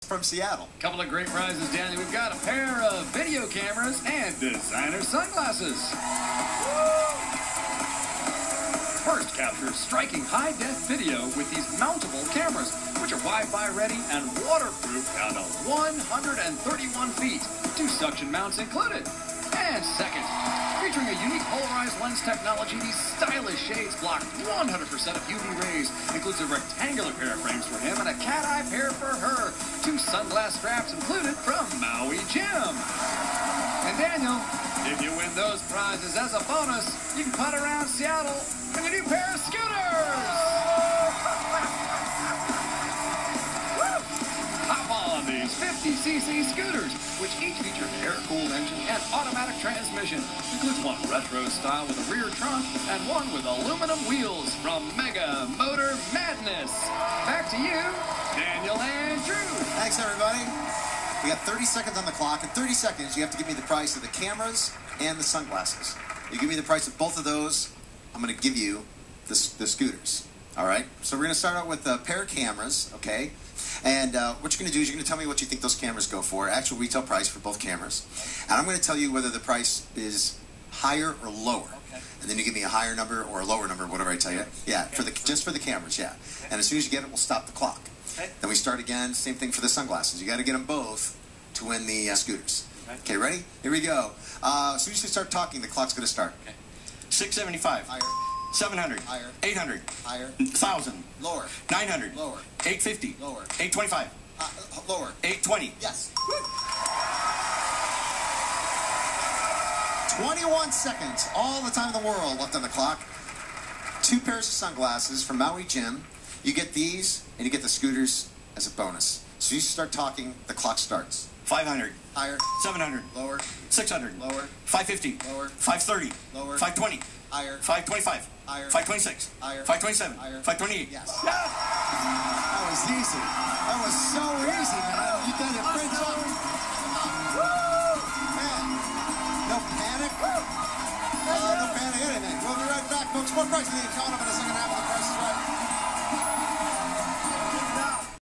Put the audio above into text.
from Seattle. Couple of great prizes, Danny. We've got a pair of video cameras and designer sunglasses. First, capture striking high-def video with these mountable cameras, which are Wi-Fi ready and waterproof down to 131 feet. 2 suction mounts included. And second, featuring a unique polarized lens technology, these stylish shades block 100% of UV rays. Includes a rectangular pair of frames for him and a cat-eye pair for her. 2 sunglass straps included from Maui Jim. And Daniel, if you win those prizes as a bonus, you can putt around Seattle in a new pair of scooters. Hop on these 50cc scooters, which each feature an air-cooled engine and automatic transmission. Includes one retro style with a rear trunk and one with aluminum wheels from Mega Motor Madness. Back to you, Daniel and Drew. Thanks, everybody. We got 30 seconds on the clock. In 30 seconds, you have to give me the price of the cameras and the sunglasses. You give me the price of both of those, I'm going to give you the scooters. All right? So we're going to start out with a pair of cameras, okay? And what you're going to do is you're going to tell me what you think those cameras go for, actual retail price for both cameras. And I'm going to tell you whether the price is higher or lower. Okay. And then you give me a higher number or a lower number, whatever I tell you. Yeah, just for the cameras, yeah. And as soon as you get it, we'll stop the clock. Okay. Then we start again, same thing for the sunglasses. You got to get them both to win the scooters. Okay, ready? Here we go. As soon as you start talking, the clock's going to start. Okay. 675. Higher. 700. Higher. 800. Higher. 1,000. Lower. 900. Lower. 850. Lower. 825. Lower. 820. Yes. 21 seconds. All the time in the world left on the clock. 2 pairs of sunglasses from Maui Jim. You get these, and you get the scooters as a bonus. So you start talking, the clock starts. 500. Higher. 700. Lower. 600. Lower. 550. Lower. 530. Lower. 520. Higher. 525. Higher. 526. Higher. 527. Higher. 528. Yes. That was easy. That was so easy, man. You did a great job. Woo! Man. No panic. No panic anything. We'll be right back, folks. More price lead coming up in a second half.